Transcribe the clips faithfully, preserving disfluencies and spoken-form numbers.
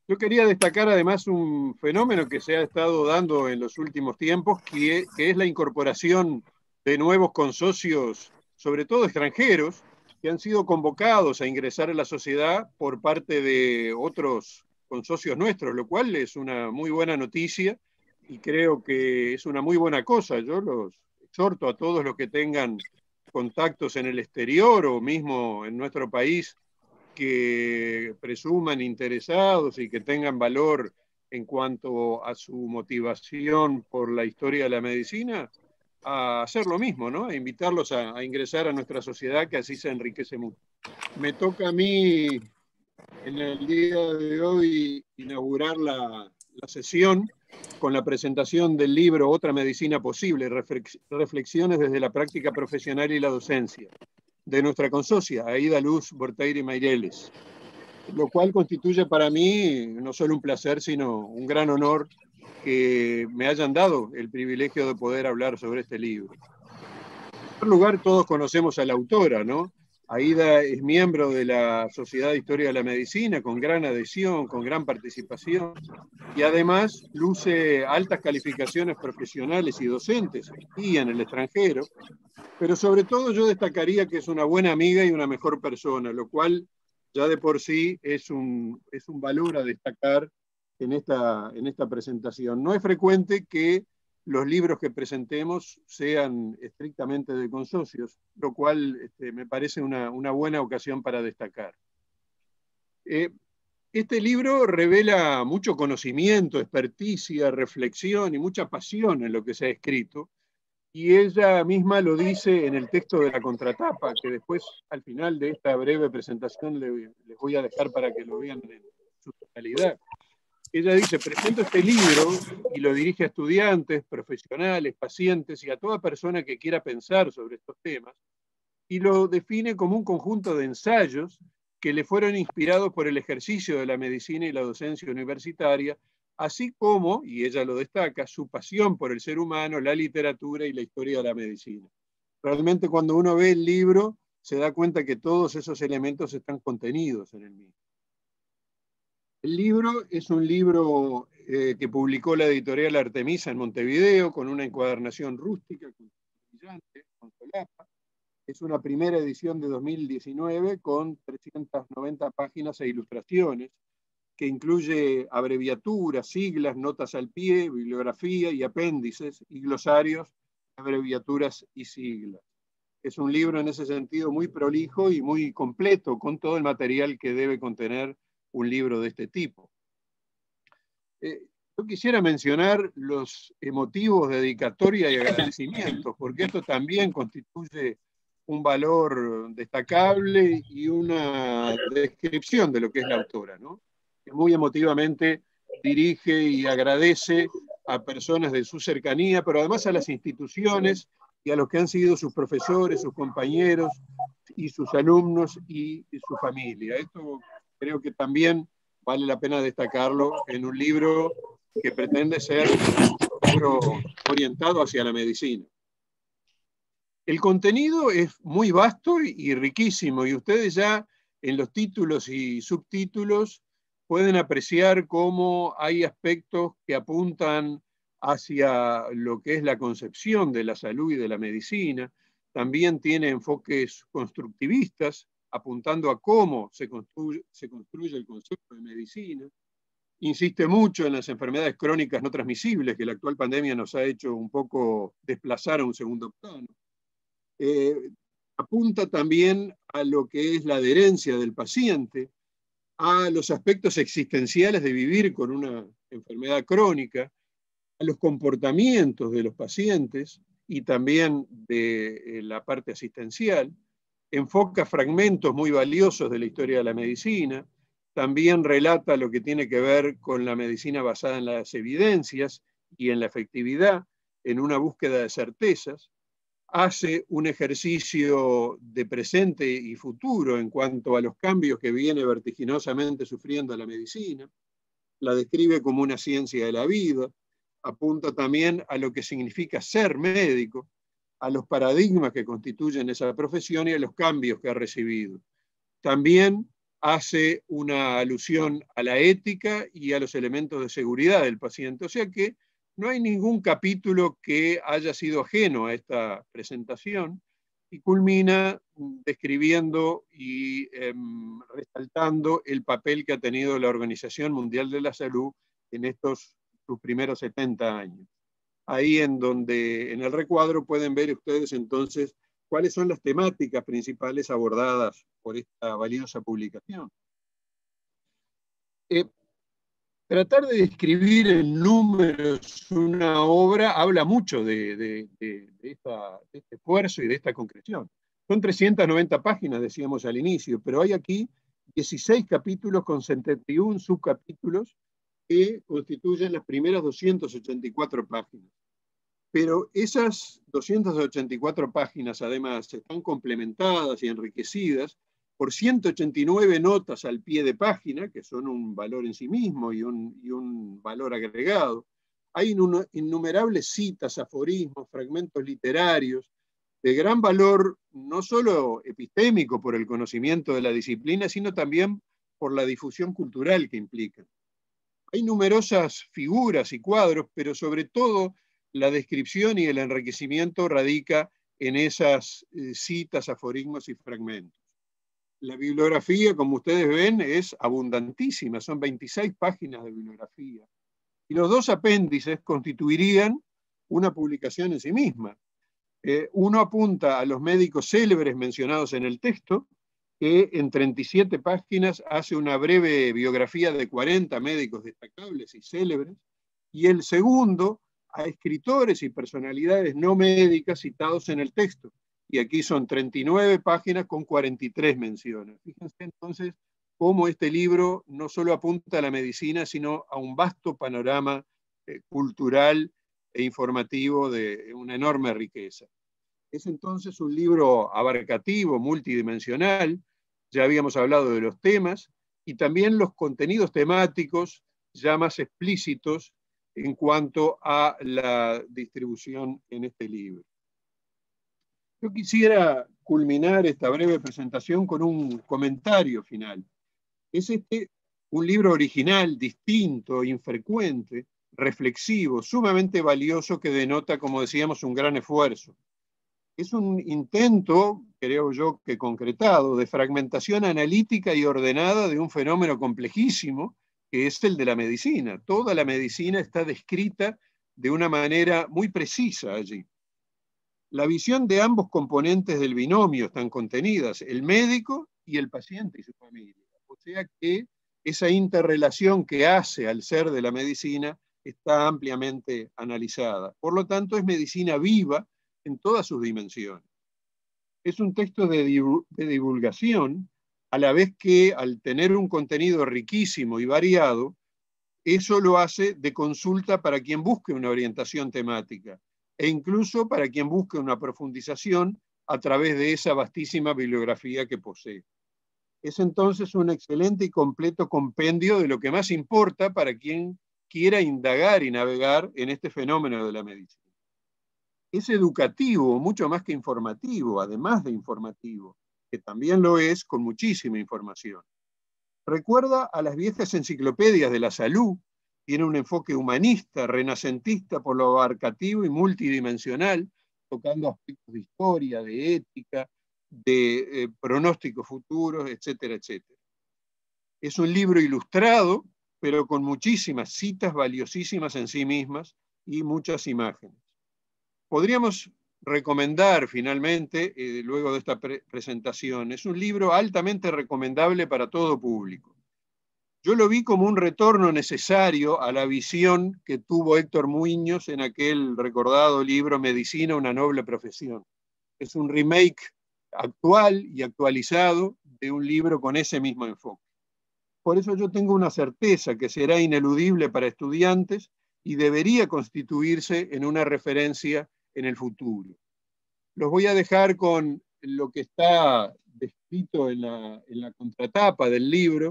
Yo quería destacar además un fenómeno que se ha estado dando en los últimos tiempos, que, que es la incorporación de nuevos consocios, sobre todo extranjeros, que han sido convocados a ingresar a la sociedad por parte de otros consocios nuestros, lo cual es una muy buena noticia y creo que es una muy buena cosa. Yo los exhorto a todos los que tengan contactos en el exterior o mismo en nuestro país que presuman interesados y que tengan valor en cuanto a su motivación por la historia de la medicina, a hacer lo mismo, ¿no? A invitarlos a, a ingresar a nuestra sociedad, que así se enriquece mucho. Me toca a mí en el día de hoy inaugurar la, la sesión con la presentación del libro Otra Medicina Posible, reflexiones desde la práctica profesional y la docencia, de nuestra consocia, Aida Luz Borteire Meireles, lo cual constituye para mí no solo un placer, sino un gran honor que me hayan dado el privilegio de poder hablar sobre este libro. En primer lugar, todos conocemos a la autora, ¿no? Aida es miembro de la Sociedad de Historia de la Medicina, con gran adhesión, con gran participación, y además luce altas calificaciones profesionales y docentes aquí en el extranjero, pero sobre todo yo destacaría que es una buena amiga y una mejor persona, lo cual ya de por sí es un, es un valor a destacar en esta, en esta presentación. No es frecuente que los libros que presentemos sean estrictamente de consocios, lo cual este, me parece una, una buena ocasión para destacar. Eh, este libro revela mucho conocimiento, experticia, reflexión y mucha pasión en lo que se ha escrito, y ella misma lo dice en el texto de la contratapa, que después, al final de esta breve presentación, les voy a dejar para que lo vean en su totalidad. Ella dice: presento este libro y lo dirige a estudiantes, profesionales, pacientes y a toda persona que quiera pensar sobre estos temas, y lo define como un conjunto de ensayos que le fueron inspirados por el ejercicio de la medicina y la docencia universitaria, así como, y ella lo destaca, su pasión por el ser humano, la literatura y la historia de la medicina. Realmente cuando uno ve el libro se da cuenta que todos esos elementos están contenidos en el mismo. El libro es un libro eh, que publicó la editorial Artemisa en Montevideo, con una encuadernación rústica, con brillante, con solapa. Es una primera edición de dos mil diecinueve con trescientas noventa páginas e ilustraciones, que incluye abreviaturas, siglas, notas al pie, bibliografía y apéndices y glosarios, abreviaturas y siglas. Es un libro en ese sentido muy prolijo y muy completo, con todo el material que debe contener un libro de este tipo. Eh, yo quisiera mencionar los emotivos de dedicatoria y agradecimientos, porque esto también constituye un valor destacable y una descripción de lo que es la autora, ¿no? Que muy emotivamente dirige y agradece a personas de su cercanía, pero además a las instituciones y a los que han sido sus profesores, sus compañeros y sus alumnos y, y su familia. Esto creo que también vale la pena destacarlo en un libro que pretende ser un libro orientado hacia la medicina. El contenido es muy vasto y riquísimo, y ustedes ya en los títulos y subtítulos pueden apreciar cómo hay aspectos que apuntan hacia lo que es la concepción de la salud y de la medicina. También tiene enfoques constructivistas, apuntando a cómo se construye, se construye el concepto de medicina. Insiste mucho en las enfermedades crónicas no transmisibles, que la actual pandemia nos ha hecho un poco desplazar a un segundo plano. Eh, apunta también a lo que es la adherencia del paciente, a los aspectos existenciales de vivir con una enfermedad crónica, a los comportamientos de los pacientes y también de la parte asistencial. Enfoca fragmentos muy valiosos de la historia de la medicina, también relata lo que tiene que ver con la medicina basada en las evidencias y en la efectividad, en una búsqueda de certezas. Hace un ejercicio de presente y futuro en cuanto a los cambios que viene vertiginosamente sufriendo la medicina, la describe como una ciencia de la vida, apunta también a lo que significa ser médico, a los paradigmas que constituyen esa profesión y a los cambios que ha recibido. También hace una alusión a la ética y a los elementos de seguridad del paciente. O sea que no hay ningún capítulo que haya sido ajeno a esta presentación y culmina describiendo y eh, resaltando el papel que ha tenido la Organización Mundial de la Salud en estos sus primeros setenta años. Ahí en donde en el recuadro pueden ver ustedes entonces cuáles son las temáticas principales abordadas por esta valiosa publicación. Eh, tratar de describir en números una obra habla mucho de, de, de, de, esta, de este esfuerzo y de esta concreción. Son trescientas noventa páginas, decíamos al inicio, pero hay aquí dieciséis capítulos con setenta y uno subcapítulos que constituyen las primeras doscientas ochenta y cuatro páginas. Pero esas doscientas ochenta y cuatro páginas, además, están complementadas y enriquecidas por ciento ochenta y nueve notas al pie de página, que son un valor en sí mismo y un, y un valor agregado. Hay innumerables citas, aforismos, fragmentos literarios, de gran valor, no solo epistémico por el conocimiento de la disciplina, sino también por la difusión cultural que implican. Hay numerosas figuras y cuadros, pero sobre todo la descripción y el enriquecimiento radica en esas eh, citas, aforismos y fragmentos. La bibliografía, como ustedes ven, es abundantísima, son veintiséis páginas de bibliografía. Y los dos apéndices constituirían una publicación en sí misma. Eh, uno apunta a los médicos célebres mencionados en el texto, que en treinta y siete páginas hace una breve biografía de cuarenta médicos destacables y célebres, y el segundo a escritores y personalidades no médicas citados en el texto. Y aquí son treinta y nueve páginas con cuarenta y tres menciones. Fíjense entonces cómo este libro no solo apunta a la medicina, sino a un vasto panorama eh, cultural e informativo de una enorme riqueza. Es entonces un libro abarcativo, multidimensional, ya habíamos hablado de los temas, y también los contenidos temáticos ya más explícitos en cuanto a la distribución en este libro. Yo quisiera culminar esta breve presentación con un comentario final. Es este un libro original, distinto, infrecuente, reflexivo, sumamente valioso, que denota, como decíamos, un gran esfuerzo. Es un intento, creo yo que concretado, de fragmentación analítica y ordenada de un fenómeno complejísimo, que es el de la medicina. Toda la medicina está descrita de una manera muy precisa allí. La visión de ambos componentes del binomio están contenidas, el médico y el paciente y su familia. O sea que esa interrelación que hace al ser de la medicina está ampliamente analizada. Por lo tanto, es medicina viva en todas sus dimensiones. Es un texto de divulgación, a la vez que al tener un contenido riquísimo y variado, eso lo hace de consulta para quien busque una orientación temática, e incluso para quien busque una profundización a través de esa vastísima bibliografía que posee. Es entonces un excelente y completo compendio de lo que más importa para quien quiera indagar y navegar en este fenómeno de la medicina. Es educativo, mucho más que informativo, además de informativo, que también lo es con muchísima información. Recuerda a las viejas enciclopedias de la salud, tiene un enfoque humanista, renacentista por lo abarcativo y multidimensional, tocando aspectos de historia, de ética, de eh, pronósticos futuros, etcétera, etcétera. Es un libro ilustrado, pero con muchísimas citas valiosísimas en sí mismas y muchas imágenes. Podríamos recomendar finalmente, eh, luego de esta pre presentación, es un libro altamente recomendable para todo público. Yo lo vi como un retorno necesario a la visión que tuvo Héctor Muñoz en aquel recordado libro Medicina, una noble profesión. Es un remake actual y actualizado de un libro con ese mismo enfoque. Por eso yo tengo una certeza que será ineludible para estudiantes y debería constituirse en una referencia en el futuro. Los voy a dejar con lo que está descrito en la, en la contratapa del libro,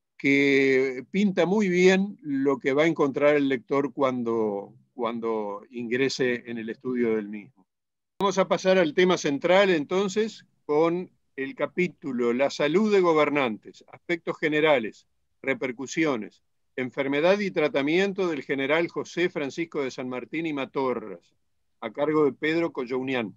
que pinta muy bien lo que va a encontrar el lector cuando, cuando ingrese en el estudio del mismo. Vamos a pasar al tema central entonces con el capítulo La salud de gobernantes, aspectos generales, repercusiones, enfermedad y tratamiento del general José Francisco de San Martín y Matorras, a cargo de Pedro Collounian.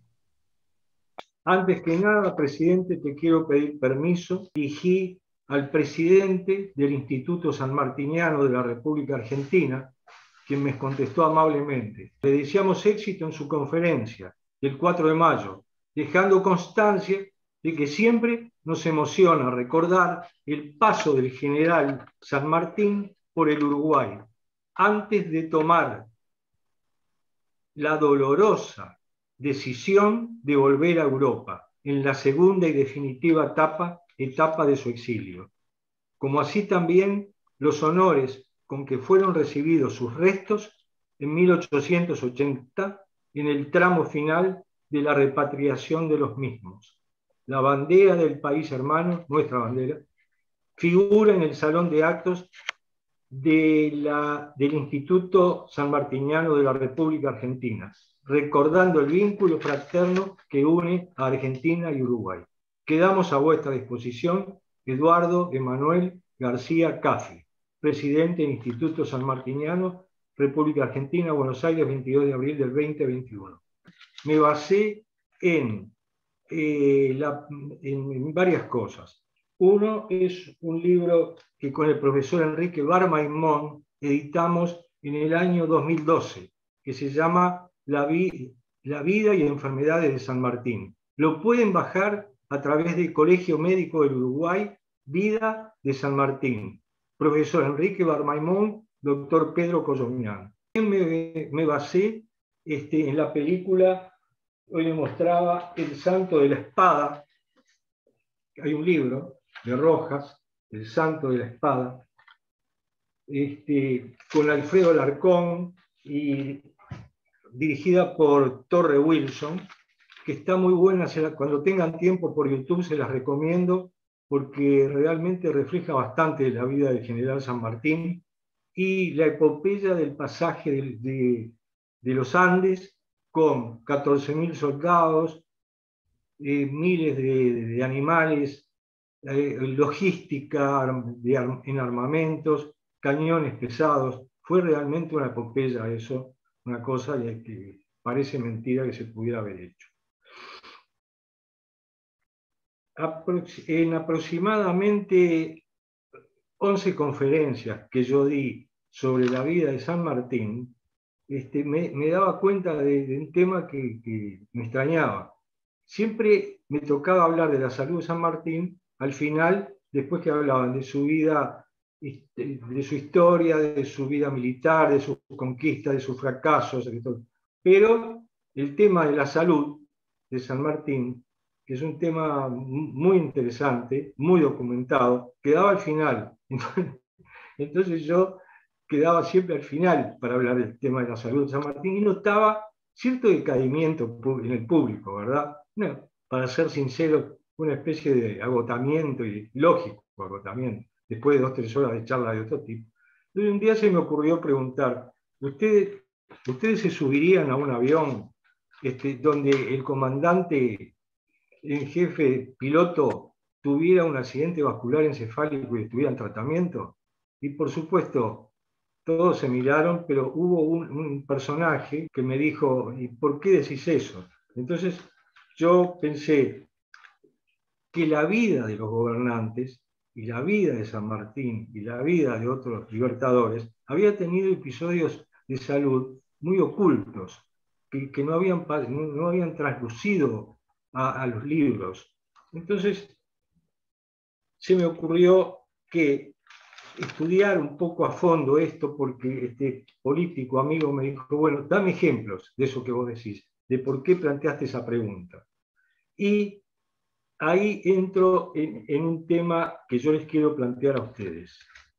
Antes que nada, presidente, te quiero pedir permiso. Dirigí al presidente del Instituto Sanmartiniano de la República Argentina, quien me contestó amablemente. Le deseamos éxito en su conferencia del cuatro de mayo, dejando constancia de que siempre nos emociona recordar el paso del general San Martín por el Uruguay, antes de tomar la dolorosa decisión de volver a Europa, en la segunda y definitiva etapa, etapa de su exilio. Como así también los honores con que fueron recibidos sus restos en mil ochocientos ochenta, en el tramo final de la repatriación de los mismos. La bandera del país hermano, nuestra bandera, figura en el salón de actos de la, del Instituto Sanmartiniano de la República Argentina, recordando el vínculo fraterno que une a Argentina y Uruguay. Quedamos a vuestra disposición, Eduardo Emanuel García Caffi, presidente del Instituto Sanmartiniano, República Argentina, Buenos Aires, veintidós de abril del veinte veintiuno. Me basé en, eh, la, en, en varias cosas. Uno es un libro que con el profesor Enrique Barmaimón editamos en el año dos mil doce, que se llama La, vi La vida y enfermedades de San Martín. Lo pueden bajar a través del Colegio Médico del Uruguay, Vida de San Martín. Profesor Enrique Barmaimón, doctor Pedro Collounian. Me, me basé este, en la película, hoy le mostraba El Santo de la Espada. Hay un libro de Rojas, El Santo de la Espada, este, con Alfredo Alarcón y dirigida por Torre Wilson, que está muy buena. Cuando tengan tiempo por YouTube se las recomiendo, porque realmente refleja bastante la vida del general San Martín y la epopeya del pasaje de, de, de los Andes con catorce mil soldados, eh, miles de, de animales, eh, logística de, en armamentos, cañones pesados. Fue realmente una epopeya eso, una cosa que parece mentira que se pudiera haber hecho. En aproximadamente once conferencias que yo di sobre la vida de San Martín, este, me, me daba cuenta de, de un tema que, que me extrañaba. Siempre me tocaba hablar de la salud de San Martín al final, después que hablaban de su vida, de su historia, de su vida militar, de sus conquistas, de sus fracasos, pero el tema de la salud de San Martín, que es un tema muy interesante, muy documentado, quedaba al final. Entonces yo quedaba siempre al final para hablar del tema de la salud de San Martín y notaba cierto decaimiento en el público, ¿verdad? No, para ser sincero, una especie de agotamiento, y lógico agotamiento, después de dos o tres horas de charla de otro tipo. Entonces un día se me ocurrió preguntar, ¿ustedes, ustedes se subirían a un avión este, donde el comandante en jefe piloto tuviera un accidente vascular encefálico y estuviera en tratamiento? Y por supuesto, todos se miraron, pero hubo un, un personaje que me dijo, ¿y por qué decís eso? Entonces yo pensé que la vida de los gobernantes y la vida de San Martín y la vida de otros libertadores había tenido episodios de salud muy ocultos, que, que no, habían, no, no habían traslucido a, a los libros. Entonces se me ocurrió que estudiar un poco a fondo esto, porque este político amigo me dijo, bueno, dame ejemplos de eso que vos decís, de por qué planteaste esa pregunta. Y ahí entro en, en un tema que yo les quiero plantear a ustedes.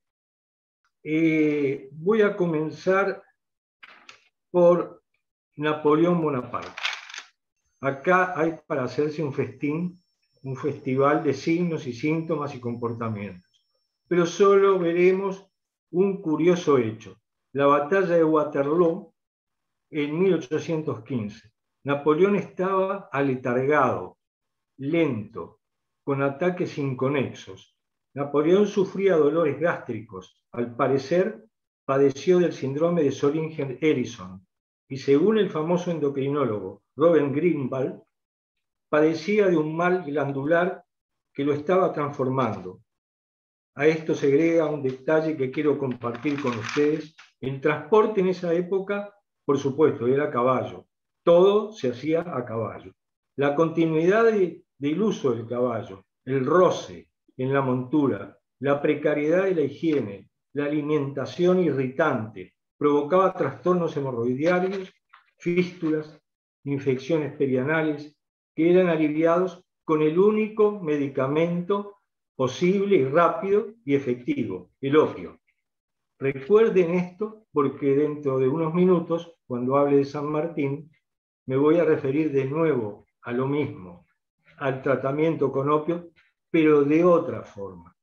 Eh, voy a comenzar por Napoleón Bonaparte. Acá hay para hacerse un festín, un festival de signos y síntomas y comportamientos. Pero solo veremos un curioso hecho, la batalla de Waterloo en mil ochocientos quince. Napoleón estaba aletargado, lento, con ataques inconexos. Napoleón sufría dolores gástricos. Al parecer, padeció del síndrome de Solingen-Ellison y, según el famoso endocrinólogo Robert Greenwald, padecía de un mal glandular que lo estaba transformando. A esto se agrega un detalle que quiero compartir con ustedes. El transporte en esa época, por supuesto, era a caballo. Todo se hacía a caballo. La continuidad de, del uso del caballo, el roce en la montura, la precariedad de la higiene, la alimentación irritante, provocaba trastornos hemorroidiarios, fístulas, infecciones perianales, que eran aliviados con el único medicamento posible y rápido y efectivo, el opio. Recuerden esto porque dentro de unos minutos, cuando hable de San Martín, me voy a referir de nuevo a lo mismo, al tratamiento con opio, pero de otra forma.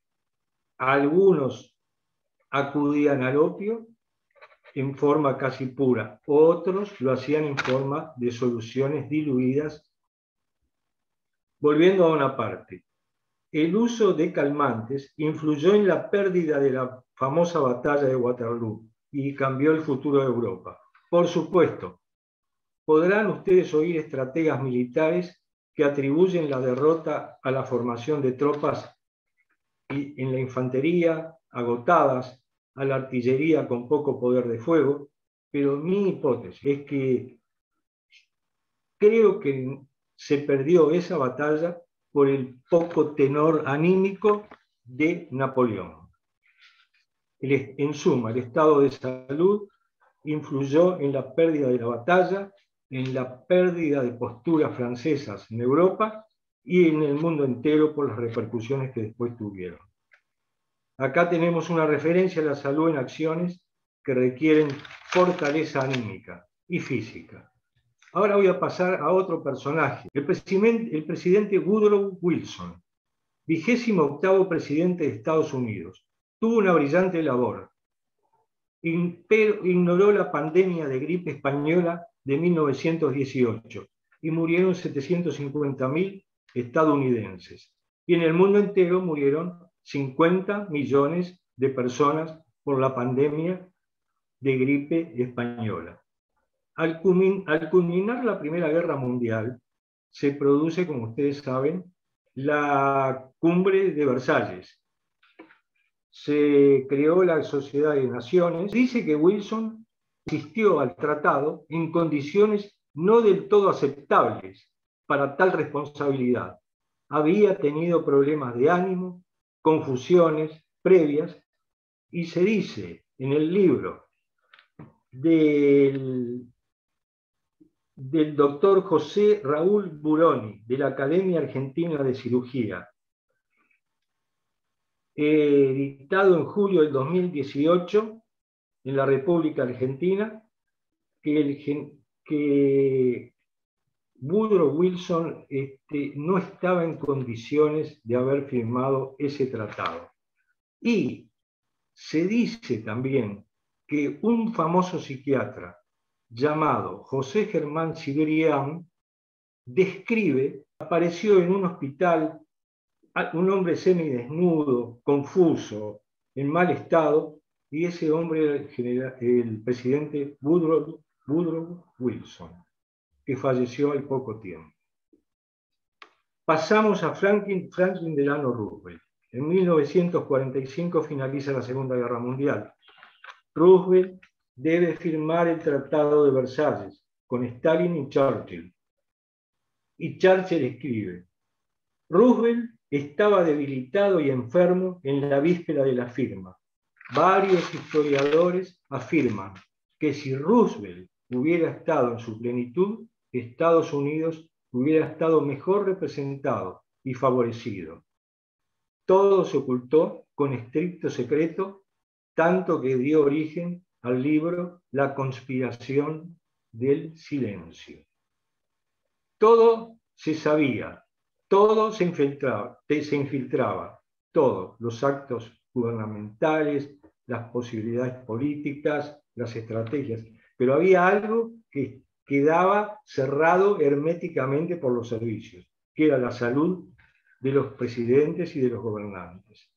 Algunos acudían al opio en forma casi pura, otros lo hacían en forma de soluciones diluidas. Volviendo a una parte, el uso de calmantes influyó en la pérdida de la famosa batalla de Waterloo y cambió el futuro de Europa. Por supuesto, podrán ustedes oír estrategas militares que atribuyen la derrota a la formación de tropas en la infantería agotadas, a la artillería con poco poder de fuego, pero mi hipótesis es que creo que se perdió esa batalla por el poco tenor anímico de Napoleón. El, en suma, el estado de salud influyó en la pérdida de la batalla, en la pérdida de posturas francesas en Europa y en el mundo entero por las repercusiones que después tuvieron. Acá tenemos una referencia a la salud en acciones que requieren fortaleza anímica y física. Ahora voy a pasar a otro personaje, el presidente, el presidente Woodrow Wilson, vigésimo octavo presidente de Estados Unidos. Tuvo una brillante labor, pero ignoró la pandemia de gripe española de mil novecientos dieciocho y murieron setecientos cincuenta mil estadounidenses. Y en el mundo entero murieron cincuenta millones de personas por la pandemia de gripe española. Al culminar la Primera Guerra Mundial, se produce, como ustedes saben, la Cumbre de Versalles. Se creó la Sociedad de Naciones. Dice que Wilson asistió al tratado en condiciones no del todo aceptables para tal responsabilidad. Había tenido problemas de ánimo, confusiones previas, y se dice en el libro del, del doctor José Raúl Buroni, de la Academia Argentina de Cirugía, editado en julio del dos mil dieciocho en la República Argentina, que, el, que Woodrow Wilson este, no estaba en condiciones de haber firmado ese tratado. Y se dice también que un famoso psiquiatra llamado José Germán Cibrián describe, apareció en un hospital un hombre semidesnudo, confuso, en mal estado, y ese hombre era el, general, el presidente Woodrow, Woodrow Wilson, que falleció al poco tiempo. Pasamos a Franklin, Franklin Delano Roosevelt. En mil novecientos cuarenta y cinco finaliza la Segunda Guerra Mundial. Roosevelt debe firmar el Tratado de Versalles con Stalin y Churchill. Y Churchill escribe: Roosevelt estaba debilitado y enfermo en la víspera de la firma. Varios historiadores afirman que si Roosevelt hubiera estado en su plenitud, Estados Unidos hubiera estado mejor representado y favorecido. Todo se ocultó con estricto secreto, tanto que dio origen al libro La conspiración del silencio. Todo se sabía, todo se infiltraba, se infiltraba, todos los actos gubernamentales, las posibilidades políticas, las estrategias, pero había algo que quedaba cerrado herméticamente por los servicios, que era la salud de los presidentes y de los gobernantes.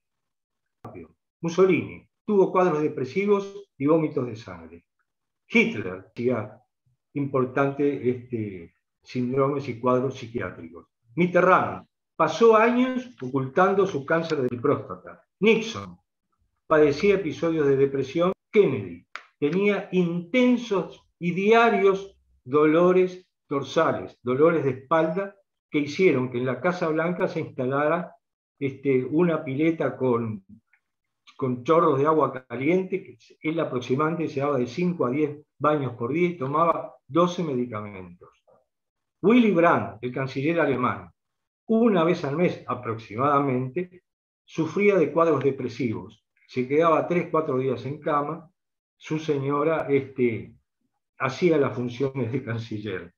Mussolini tuvo cuadros depresivos y vómitos de sangre. Hitler tenía importantes este, síndromes y cuadros psiquiátricos. Mitterrand pasó años ocultando su cáncer de próstata. Nixon padecía episodios de depresión. Kennedy tenía intensos y diarios dolores dorsales, dolores de espalda, que hicieron que en la Casa Blanca se instalara este, una pileta con, con chorros de agua caliente, que él aproximadamente se daba de cinco a diez baños por día y tomaba doce medicamentos. Willy Brandt, el canciller alemán, una vez al mes aproximadamente, sufría de cuadros depresivos. Se quedaba tres, cuatro días en cama. Su señora este, hacía las funciones de canciller.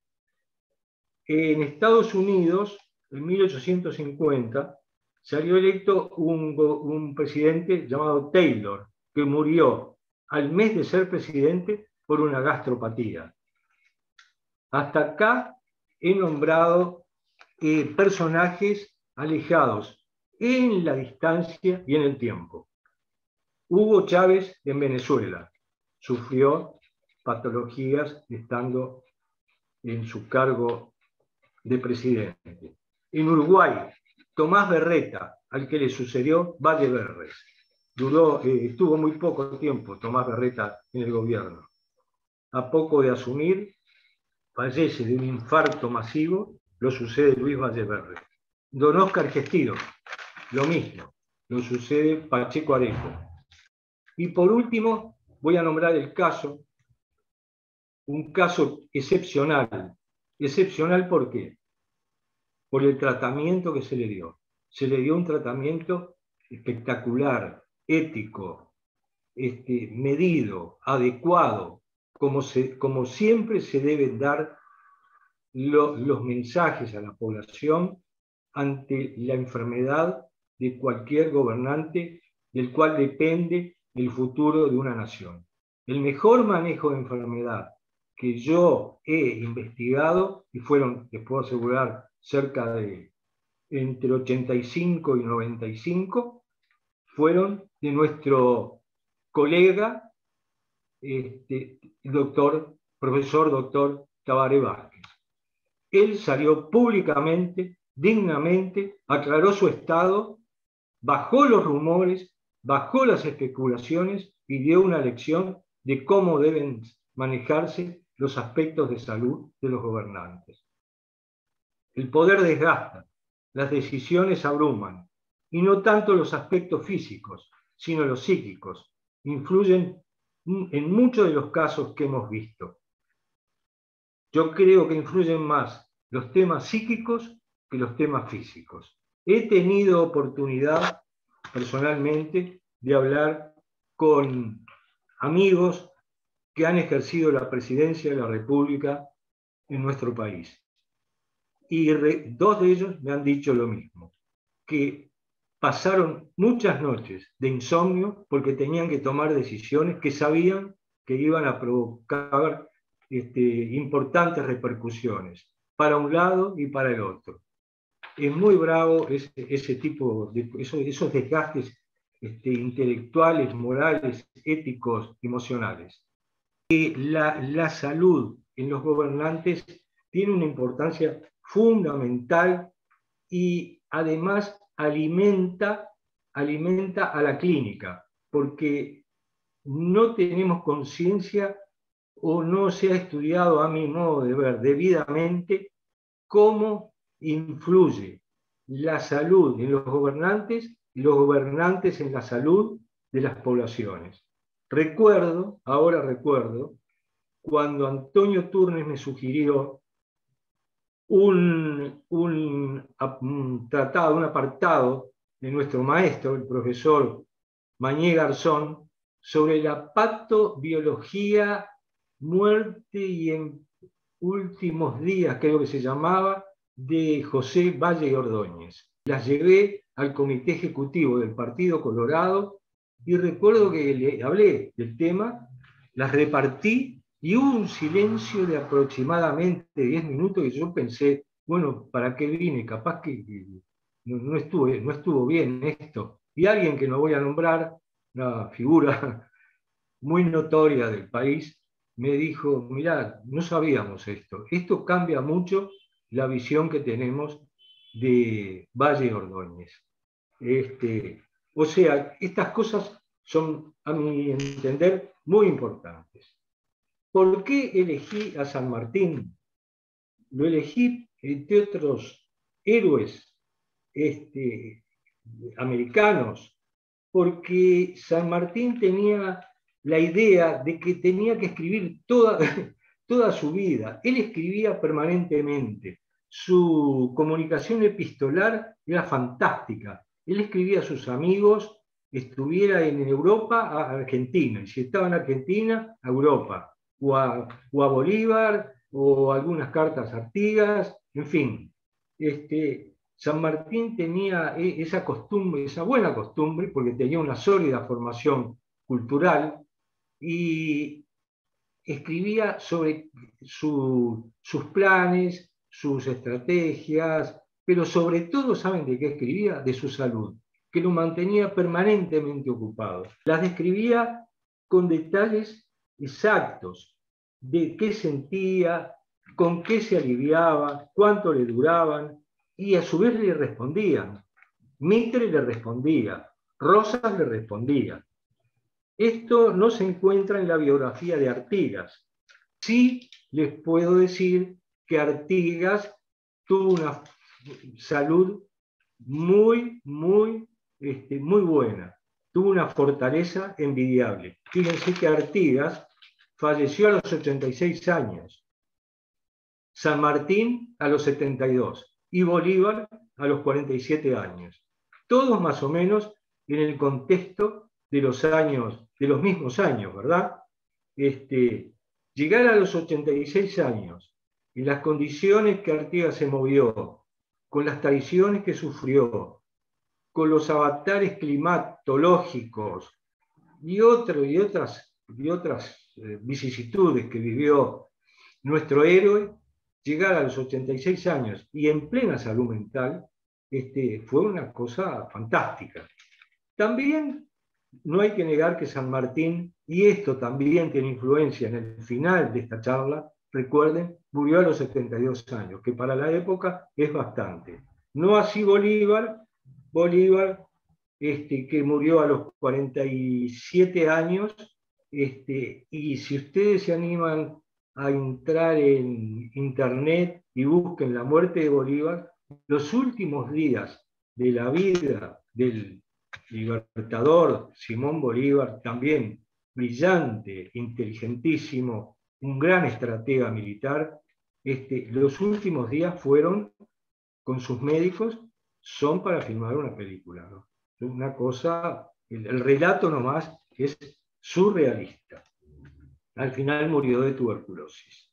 En Estados Unidos, en mil ochocientos cincuenta, salió electo un, un presidente llamado Taylor, que murió al mes de ser presidente por una gastropatía. Hasta acá he nombrado eh, personajes alejados en la distancia y en el tiempo. Hugo Chávez en Venezuela sufrió patologías estando en su cargo de presidente. En Uruguay, Tomás Berreta, al que le sucedió Valleverres. Duró, eh, estuvo muy poco tiempo Tomás Berreta en el gobierno. A poco de asumir, fallece de un infarto masivo, lo sucede Luis Valleverres. Don Óscar Gestiro, lo mismo, lo sucede Pacheco Areco. Y por último, voy a nombrar el caso, un caso excepcional. ¿Excepcional por qué? Por el tratamiento que se le dio. Se le dio un tratamiento espectacular, ético, este, medido, adecuado, como, se, como siempre se deben dar lo, los mensajes a la población ante la enfermedad de cualquier gobernante del cual depende el futuro de una nación. El mejor manejo de enfermedad que yo he investigado, y fueron, les puedo asegurar, cerca de entre ochenta y cinco y noventa y cinco, fueron de nuestro colega, este, doctor, profesor doctor Tabaré Vázquez. Él salió públicamente, dignamente, aclaró su estado, bajó los rumores, bajó las especulaciones y dio una lección de cómo deben manejarse los aspectos de salud de los gobernantes. El poder desgasta, las decisiones abruman, y no tanto los aspectos físicos, sino los psíquicos, influyen en muchos de los casos que hemos visto. Yo creo que influyen más los temas psíquicos que los temas físicos. He tenido oportunidad, personalmente, de hablar con amigos que han ejercido la presidencia de la República en nuestro país. Y re, dos de ellos me han dicho lo mismo, que pasaron muchas noches de insomnio porque tenían que tomar decisiones que sabían que iban a provocar este, importantes repercusiones para un lado y para el otro. Es muy bravo ese, ese tipo de esos, esos desgastes este, intelectuales, morales, éticos, emocionales. Y la, la salud en los gobernantes tiene una importancia fundamental y además alimenta, alimenta a la clínica, porque no tenemos conciencia o no se ha estudiado, a mi modo de ver, debidamente cómo influye la salud en los gobernantes y los gobernantes en la salud de las poblaciones. Recuerdo, ahora recuerdo, cuando Antonio Turnes me sugirió un, un, un tratado, un apartado de nuestro maestro, el profesor Mañé Garzón, sobre la patobiología, muerte y en últimos días, creo que se llamaba, de José Valle y Ordóñez. Las llevé al comité ejecutivo del Partido Colorado y recuerdo que le hablé del tema, las repartí y hubo un silencio de aproximadamente diez minutos y yo pensé, bueno, ¿para qué vine? Capaz que, no, no, estuvo, no estuvo bien esto. Y alguien que no voy a nombrar, una figura muy notoria del país, me dijo, mirá, no sabíamos esto, esto cambia mucho la visión que tenemos de Valle Ordóñez. Este, o sea, estas cosas son, a mi entender, muy importantes. ¿Por qué elegí a San Martín? Lo elegí, entre otros héroes este, americanos, porque San Martín tenía la idea de que tenía que escribir toda, toda su vida. Él escribía permanentemente. Su comunicación epistolar era fantástica. Él escribía a sus amigos, estuviera en Europa, a Argentina, y si estaba en Argentina, a Europa, o a, o a Bolívar, o algunas cartas a Artigas, en fin. Este, San Martín tenía esa costumbre, esa buena costumbre, porque tenía una sólida formación cultural, y escribía sobre su, sus planes, sus estrategias, pero sobre todo, ¿saben de qué escribía? De su salud, que lo mantenía permanentemente ocupado. Las describía con detalles exactos de qué sentía, con qué se aliviaba, cuánto le duraban, y a su vez le respondían. Mitre le respondía, Rosas le respondía. Esto no se encuentra en la biografía de Artigas. Sí les puedo decir que Artigas tuvo una salud muy, muy, este, muy buena. Tuvo una fortaleza envidiable. Fíjense que Artigas falleció a los ochenta y seis años, San Martín a los setenta y dos y Bolívar a los cuarenta y siete años. Todos más o menos en el contexto de los años, de los mismos años, ¿verdad? Este, llegar a los ochenta y seis años, en las condiciones que Artigas se movió, con las traiciones que sufrió, con los avatares climatológicos y, otro, y otras, y otras eh, vicisitudes que vivió nuestro héroe, llegar a los ochenta y seis años y en plena salud mental, este, fue una cosa fantástica. También no hay que negar que San Martín, y esto también tiene influencia en el final de esta charla, recuerden, murió a los setenta y dos años, que para la época es bastante. No así Bolívar, Bolívar este, que murió a los cuarenta y siete años, este, y si ustedes se animan a entrar en internet y busquen la muerte de Bolívar, los últimos días de la vida del libertador Simón Bolívar, también brillante, inteligentísimo, un gran estratega militar, este, los últimos días fueron, con sus médicos, son para filmar una película, ¿no? Una cosa, el, el relato nomás es surrealista. Al final murió de tuberculosis.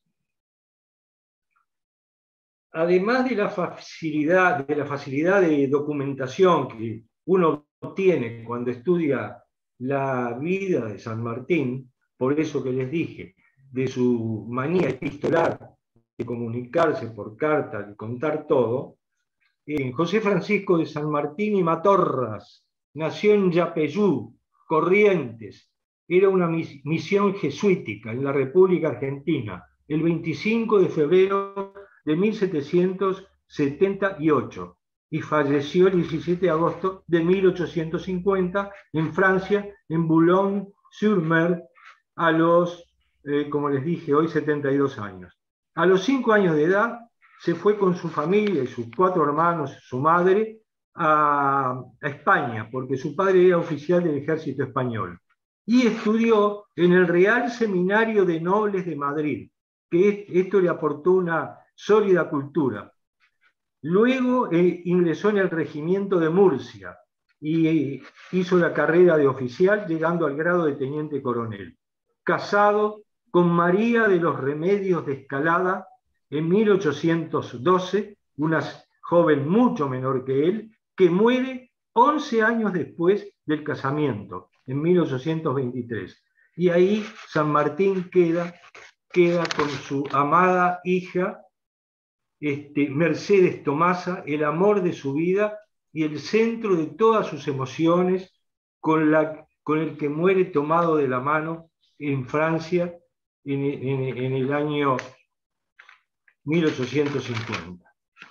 Además de la facilidad, de la facilidad de documentación que uno tiene cuando estudia la vida de San Martín, por eso que les dije, de su manía epistolar, de comunicarse por carta, de contar todo, eh, José Francisco de San Martín y Matorras nació en Yapeyú, Corrientes. Era una misión jesuítica en la República Argentina, el veinticinco de febrero de mil setecientos setenta y ocho, y falleció el diecisiete de agosto de mil ochocientos cincuenta en Francia, en Boulogne-sur-Mer, a los, eh, como les dije hoy, setenta y dos años. A los cinco años de edad se fue con su familia y sus cuatro hermanos, su madre, a, a España, porque su padre era oficial del ejército español. Y estudió en el Real Seminario de Nobles de Madrid, que esto le aportó una sólida cultura. Luego eh, ingresó en el regimiento de Murcia y eh, hizo la carrera de oficial, llegando al grado de teniente coronel. Casado con María de los Remedios de Escalada en mil ochocientos doce, una joven mucho menor que él, que muere once años después del casamiento, en mil ochocientos veintitrés. Y ahí San Martín queda, queda con su amada hija, este, Mercedes Tomasa, el amor de su vida, y el centro de todas sus emociones, con, la, con el que muere tomado de la mano en Francia en, en, en el año mil ochocientos cincuenta.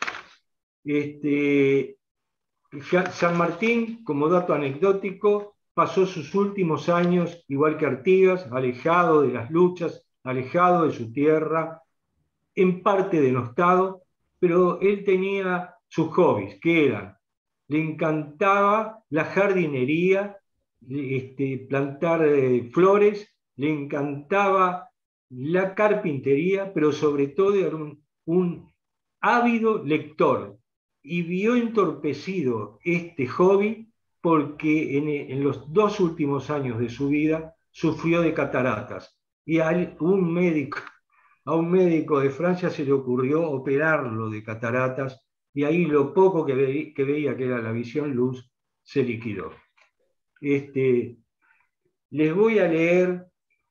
Este, San Martín, como dato anecdótico, pasó sus últimos años, igual que Artigas, alejado de las luchas, alejado de su tierra, en parte denostado, pero él tenía sus hobbies, que eran, le encantaba la jardinería, este, plantar eh, flores, le encantaba la carpintería, pero sobre todo era un, un ávido lector, y vio entorpecido este hobby porque en, en los dos últimos años de su vida sufrió de cataratas, y a un médico A un médico de Francia se le ocurrió operarlo de cataratas, y ahí lo poco que, ve, que veía, que era la visión luz, se liquidó. Este, les voy a leer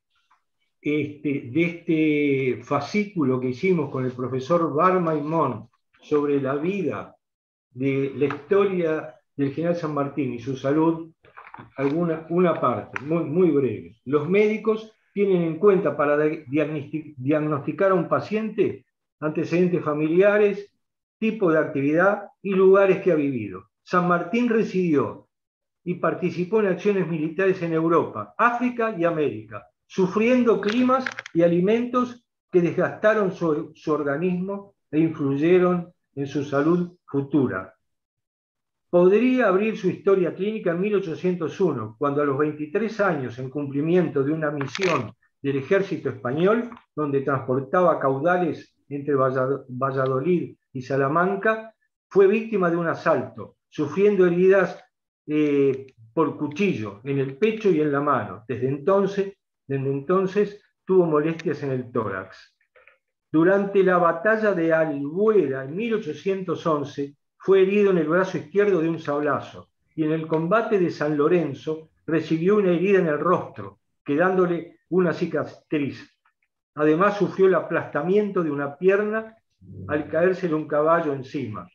este, de este fascículo que hicimos con el profesor Bar-Maimón sobre la vida, de la historia del general San Martín y su salud, alguna, una parte, muy, muy breve. Los médicos tienen en cuenta para diagnosticar a un paciente antecedentes familiares, tipo de actividad y lugares que ha vivido. San Martín residió y participó en acciones militares en Europa, África y América, sufriendo climas y alimentos que desgastaron su, su organismo e influyeron en su salud futura. Podría abrir su historia clínica en mil ochocientos uno, cuando a los veintitrés años, en cumplimiento de una misión del ejército español, donde transportaba caudales entre Valladolid y Salamanca, fue víctima de un asalto, sufriendo heridas eh, por cuchillo en el pecho y en la mano. Desde entonces, desde entonces tuvo molestias en el tórax. Durante la batalla de Albuera en mil ochocientos once, fue herido en el brazo izquierdo de un sablazo, y en el combate de San Lorenzo recibió una herida en el rostro, quedándole una cicatriz. Además sufrió el aplastamiento de una pierna al caérsele un caballo encima.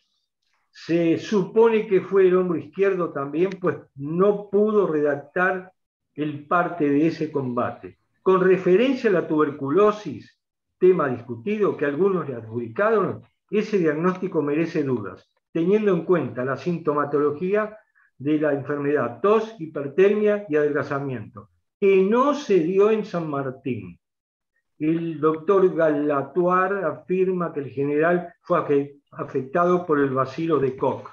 Se supone que fue el hombro izquierdo también, pues no pudo redactar el parte de ese combate. Con referencia a la tuberculosis, tema discutido que algunos le adjudicaron, ese diagnóstico merece dudas, teniendo en cuenta la sintomatología de la enfermedad, tos, hipertermia y adelgazamiento, que no se dio en San Martín. El doctor Galatoir afirma que el general fue afectado por el bacilo de Koch.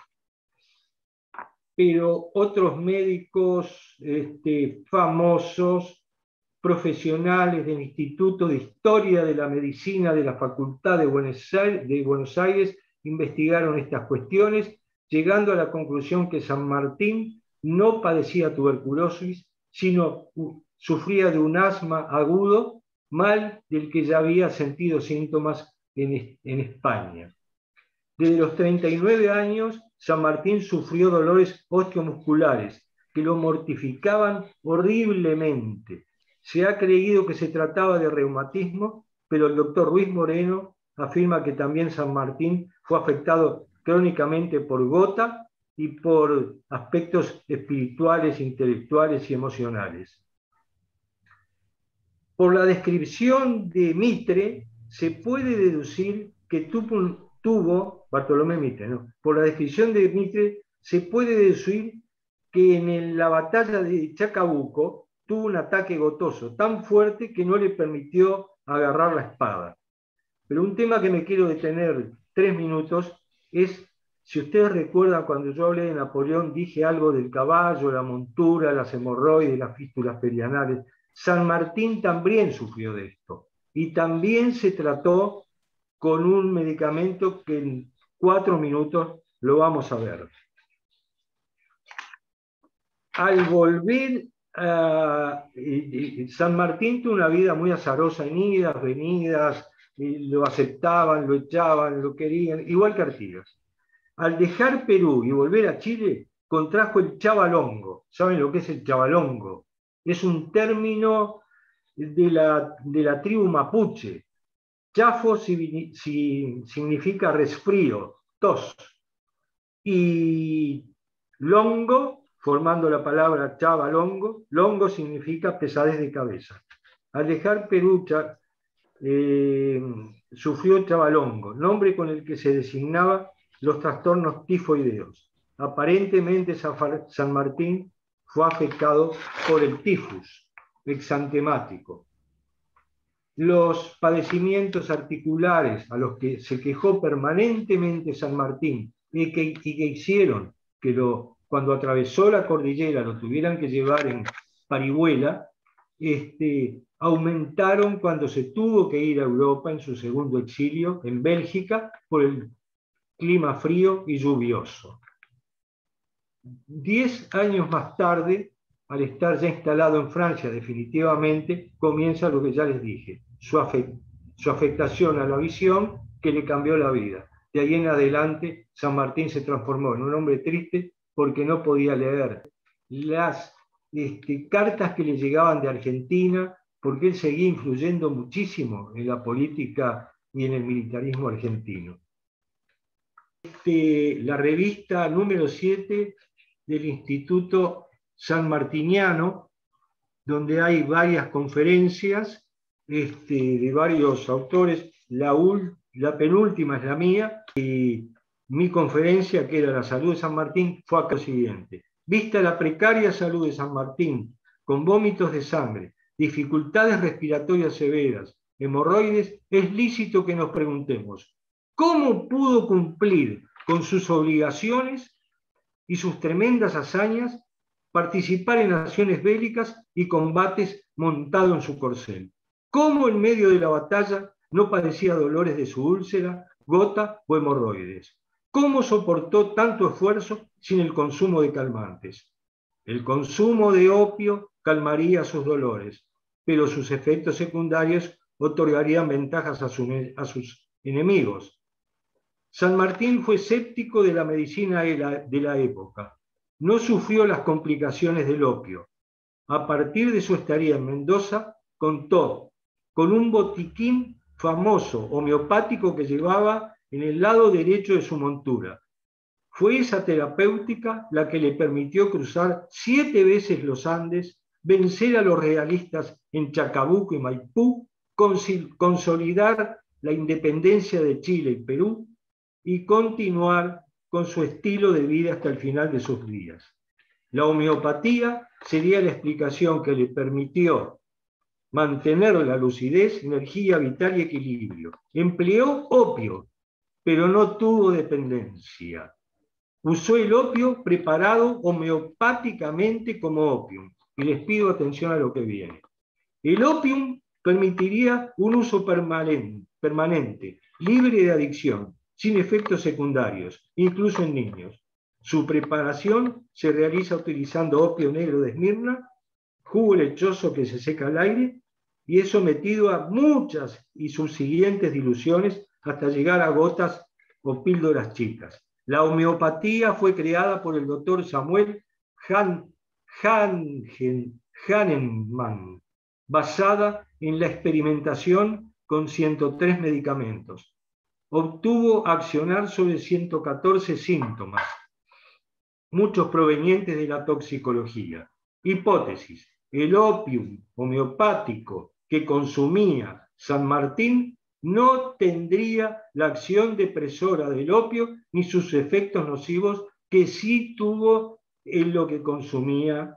Pero otros médicos este, famosos, profesionales del Instituto de Historia de la Medicina de la Facultad de Buenos Aires, de Buenos Aires investigaron estas cuestiones, llegando a la conclusión que San Martín no padecía tuberculosis, sino sufría de un asma agudo, mal del que ya había sentido síntomas en, en España. Desde los treinta y nueve años, San Martín sufrió dolores osteomusculares que lo mortificaban horriblemente. Se ha creído que se trataba de reumatismo, pero el doctor Ruiz Moreno afirma que también San Martín fue afectado crónicamente por gota y por aspectos espirituales, intelectuales y emocionales. Por la descripción de Mitre, se puede deducir que tuvo, tuvo Bartolomé Mitre, ¿no? Por la descripción de Mitre, se puede deducir que en la batalla de Chacabuco tuvo un ataque gotoso tan fuerte que no le permitió agarrar la espada. Pero un tema que me quiero detener tres minutos es, si ustedes recuerdan, cuando yo hablé de Napoleón, dije algo del caballo, la montura, las hemorroides, las fístulas perianales. San Martín también sufrió de esto, y también se trató con un medicamento que en cuatro minutos lo vamos a ver. Al volver a eh, San Martín tuvo una vida muy azarosa, en idas, venidas, lo aceptaban, lo echaban, lo querían, igual que Artigas. Al dejar Perú y volver a Chile, contrajo el chavalongo. ¿Saben lo que es el chavalongo? Es un término de la, de la tribu mapuche. Chafo si, si, significa resfrío, tos. y longo, formando la palabra chavalongo. Longo significa pesadez de cabeza. Al dejar Perú, eh, sufrió chavalongo, nombre con el que se designaba los trastornos tifoideos. Aparentemente San Martín fue afectado por el tifus exantemático. Los padecimientos articulares a los que se quejó permanentemente San Martín y que, y que hicieron que lo, cuando atravesó la cordillera lo tuvieran que llevar en parihuela, este, aumentaron cuando se tuvo que ir a Europa en su segundo exilio, en Bélgica, por el clima frío y lluvioso. Diez años más tarde, al estar ya instalado en Francia definitivamente, comienza lo que ya les dije, su, afect su afectación a la visión que le cambió la vida. De ahí en adelante, San Martín se transformó en un hombre triste porque no podía leer las este, cartas que le llegaban de Argentina, porque él seguía influyendo muchísimo en la política y en el militarismo argentino. Este, la revista número siete del Instituto Sanmartiniano, donde hay varias conferencias este, de varios autores. La, la penúltima es la mía, y mi conferencia, que era la salud de San Martín, fue acá lo siguiente. Vista la precaria salud de San Martín, con vómitos de sangre, dificultades respiratorias severas, hemorroides, es lícito que nos preguntemos, ¿cómo pudo cumplir con sus obligaciones y sus tremendas hazañas, participar en acciones bélicas y combates montado en su corcel? ¿Cómo en medio de la batalla no padecía dolores de su úlcera, gota o hemorroides? ¿Cómo soportó tanto esfuerzo sin el consumo de calmantes? El consumo de opio calmaría sus dolores, pero sus efectos secundarios otorgarían ventajas a, su, a sus enemigos. San Martín fue escéptico de la medicina de la, de la época. No sufrió las complicaciones del opio. A partir de su estadía en Mendoza, contó con un botiquín famoso homeopático que llevaba en el lado derecho de su montura. Fue esa terapéutica la que le permitió cruzar siete veces los Andes, vencer a los realistas en Chacabuco y Maipú, consolidar la independencia de Chile y Perú y continuar con su estilo de vida hasta el final de sus días. La homeopatía sería la explicación que le permitió mantener la lucidez, energía vital y equilibrio. Empleó opio, pero no tuvo dependencia. Usó el opio preparado homeopáticamente como opium. Y les pido atención a lo que viene. El opium permitiría un uso permanente, permanente, libre de adicción, sin efectos secundarios, incluso en niños. Su preparación se realiza utilizando opio negro de Esmirna, jugo lechoso que se seca al aire, y es sometido a muchas y subsiguientes diluciones hasta llegar a gotas o píldoras chicas. La homeopatía fue creada por el doctor Samuel Han, Han, Hahnemann, basada en la experimentación con ciento tres medicamentos. Obtuvo accionar sobre ciento catorce síntomas, muchos provenientes de la toxicología. Hipótesis: el opium homeopático que consumía San Martín no tendría la acción depresora del opio ni sus efectos nocivos que sí tuvo en lo que consumía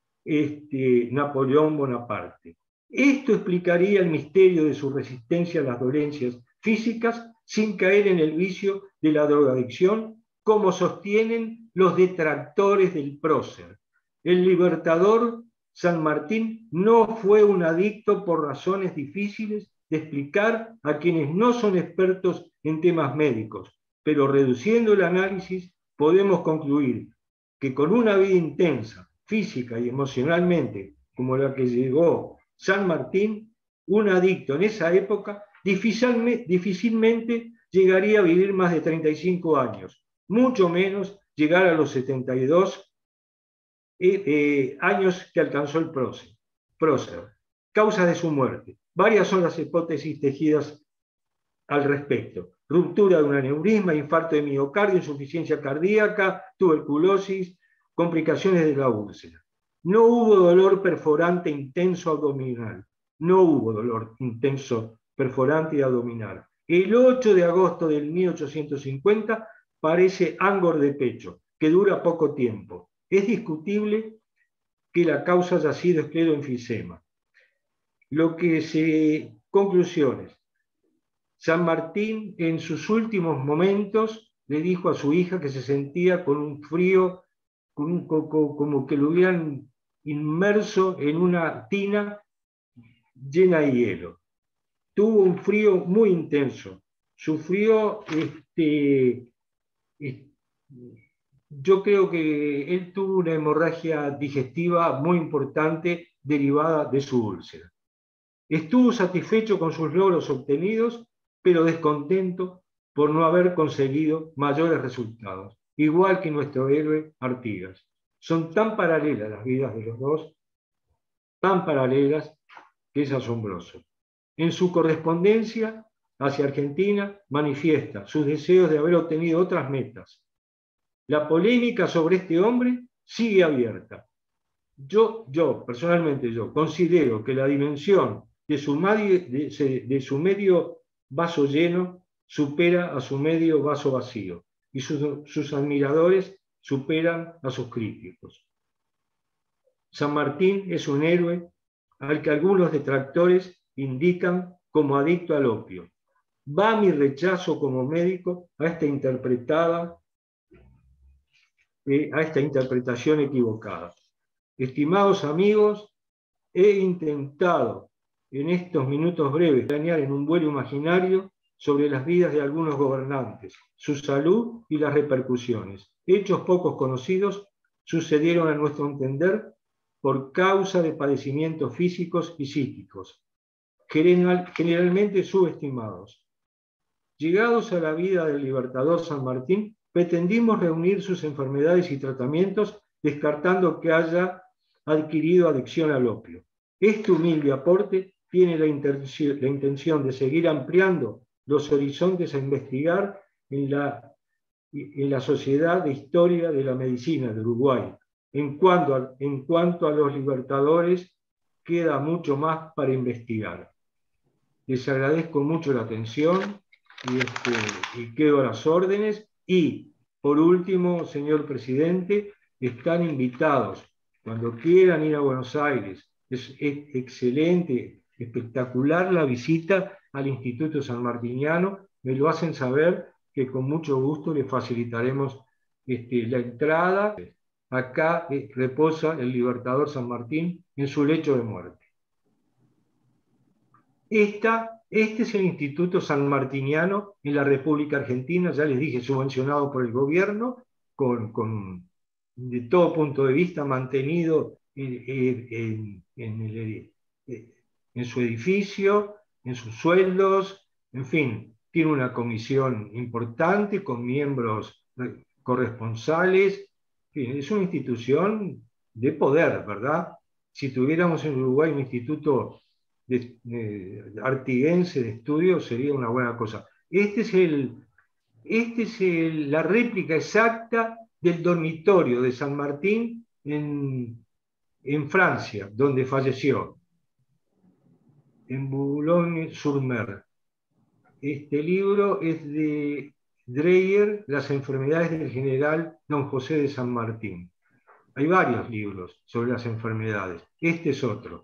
este, Napoleón Bonaparte. Esto explicaría el misterio de su resistencia a las dolencias físicas sin caer en el vicio de la drogadicción, como sostienen los detractores del prócer. El libertador San Martín no fue un adicto por razones difíciles de explicar a quienes no son expertos en temas médicos, pero reduciendo el análisis podemos concluir que con una vida intensa, física y emocionalmente, como la que llegó San Martín, un adicto en esa época difícilmente, difícilmente llegaría a vivir más de treinta y cinco años, mucho menos llegar a los setenta y dos eh, eh, años que alcanzó el prócer. prócer. Causas de su muerte. Varias son las hipótesis tejidas al respecto. ruptura de un aneurisma, infarto de miocardio, insuficiencia cardíaca, tuberculosis, complicaciones de la úlcera. No hubo dolor perforante intenso abdominal. No hubo dolor intenso perforante y abdominal. El ocho de agosto del mil ochocientos cincuenta parece angor de pecho, que dura poco tiempo. Es discutible que la causa haya sido escleroenfisema. Lo que se... Conclusiones. San Martín en sus últimos momentos le dijo a su hija que se sentía con un frío, con un, como que lo hubieran inmerso en una tina llena de hielo. Tuvo un frío muy intenso. Sufrió, este, este, yo creo que él tuvo una hemorragia digestiva muy importante derivada de su úlcera. Estuvo satisfecho con sus logros obtenidos, pero descontento por no haber conseguido mayores resultados, igual que nuestro héroe Artigas. Son tan paralelas las vidas de los dos, tan paralelas, que es asombroso. En su correspondencia hacia Argentina manifiesta sus deseos de haber obtenido otras metas. La polémica sobre este hombre sigue abierta. Yo, yo personalmente yo, considero que la dimensión de su, medio, de, de su medio vaso lleno supera a su medio vaso vacío, y sus, sus admiradores superan a sus críticos. San Martín es un héroe al que algunos detractores indican como adicto al opio. Va mi rechazo como médico a esta interpretada, eh, a esta interpretación equivocada. Estimados amigos, he intentado en estos minutos breves planear en un vuelo imaginario sobre las vidas de algunos gobernantes, su salud y las repercusiones. Hechos pocos conocidos sucedieron a nuestro entender por causa de padecimientos físicos y psíquicos, general, generalmente subestimados. Llegados a la vida del libertador San Martín, pretendimos reunir sus enfermedades y tratamientos, descartando que haya adquirido adicción al opio. Este humilde aporte tiene la intención, la intención de seguir ampliando los horizontes a investigar en la, en la Sociedad de Historia de la Medicina de Uruguay. En cuanto, a, en cuanto a los libertadores, queda mucho más para investigar. Les agradezco mucho la atención y, este, y quedo a las órdenes. Y, por último, señor presidente, están invitados, cuando quieran ir a Buenos Aires. Es, es excelente, espectacular la visita al Instituto Sanmartiniano. Me lo hacen saber, que con mucho gusto les facilitaremos este, la entrada. Acá eh, reposa el libertador San Martín en su lecho de muerte. Esta, este es el Instituto Sanmartiniano en la República Argentina, ya les dije, subvencionado por el gobierno, con, con, de todo punto de vista mantenido en, en, en, el, en su edificio, en sus sueldos, en fin, tiene una comisión importante con miembros corresponsales. Es una institución de poder, ¿verdad? Si tuviéramos en Uruguay un instituto de, de, artiguense de estudio, sería una buena cosa. Este es, el, este es el, la réplica exacta del dormitorio de San Martín en, en Francia, donde falleció, en Boulogne-sur-Mer. Este libro es de Dreyer, Las enfermedades del general Don José de San Martín. Hay varios libros sobre las enfermedades. Este es otro.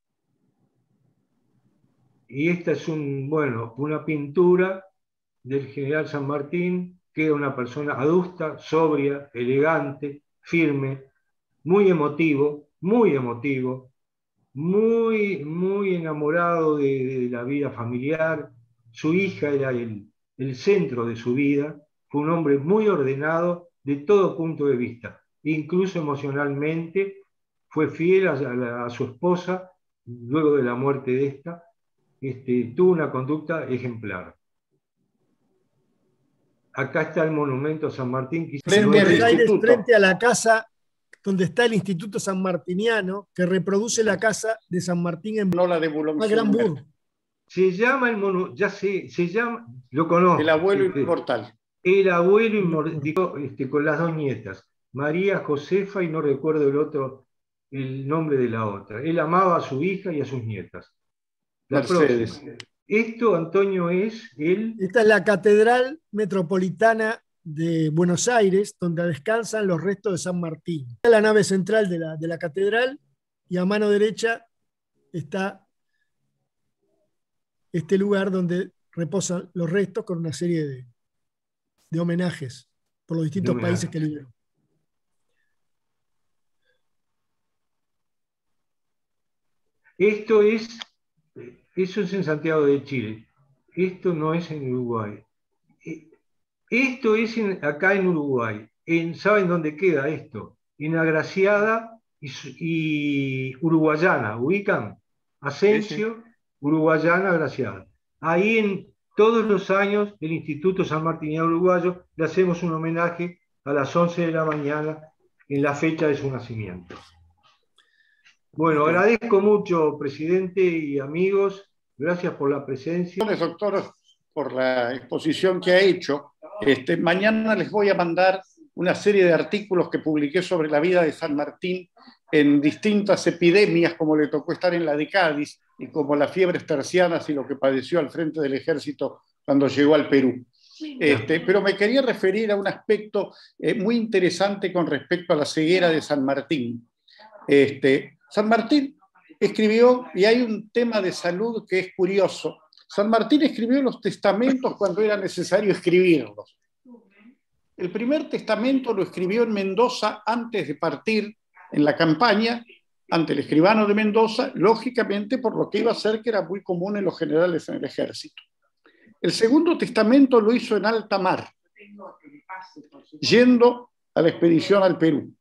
Y esta es un, bueno, una pintura del general San Martín, que era una persona adusta, sobria, elegante, firme, muy emotivo, muy emotivo, muy, muy enamorado de, de la vida familiar. Su hija era el el centro de su vida. Fue un hombre muy ordenado de todo punto de vista, incluso emocionalmente. Fue fiel a, a, a su esposa luego de la muerte de esta. Este, tuvo una conducta ejemplar. Acá está el monumento a San Martín. En Buenos Aires, frente a la casa donde está el Instituto Sanmartiniano, que reproduce la casa de San Martín en no la de Boulogne. Granburg. Se llama el mono, ya se, se llama, lo conozco. El abuelo este, inmortal. El abuelo inmortal, este, con las dos nietas, María Josefa y no recuerdo el otro, el nombre de la otra. Él amaba a su hija y a sus nietas. La Mercedes. próxima. Esto, Antonio, es el... Esta es la Catedral Metropolitana de Buenos Aires, donde descansan los restos de San Martín. Esta es la nave central de la, de la catedral, y a mano derecha está este lugar donde reposan los restos con una serie de, de homenajes por los distintos países que liberó. Esto es, eso es en Santiago de Chile. Esto no es en Uruguay. Esto es en, acá en Uruguay. En, ¿saben dónde queda esto? En Agraciada y, y Uruguayana. ¿Ubican? Asensio, sí, sí. Uruguayana, Agraciada. Ahí en todos los años el Instituto San Martiniano Uruguayo le hacemos un homenaje a las once de la mañana en la fecha de su nacimiento. Bueno, agradezco mucho, presidente y amigos. Gracias por la presencia. Gracias, doctor, por la exposición que ha hecho. Este, mañana les voy a mandar una serie de artículos que publiqué sobre la vida de San Martín en distintas epidemias, como le tocó estar en la de Cádiz, y como las fiebres tercianas y lo que padeció al frente del ejército cuando llegó al Perú. Este, pero me quería referir a un aspecto eh, muy interesante con respecto a la ceguera de San Martín. Este, San Martín escribió, y hay un tema de salud que es curioso, San Martín escribió los testamentos cuando era necesario escribirlos. El primer testamento lo escribió en Mendoza antes de partir en la campaña, ante el escribano de Mendoza, lógicamente por lo que iba a ser que era muy común en los generales en el ejército. El segundo testamento lo hizo en alta mar, yendo a la expedición al Perú.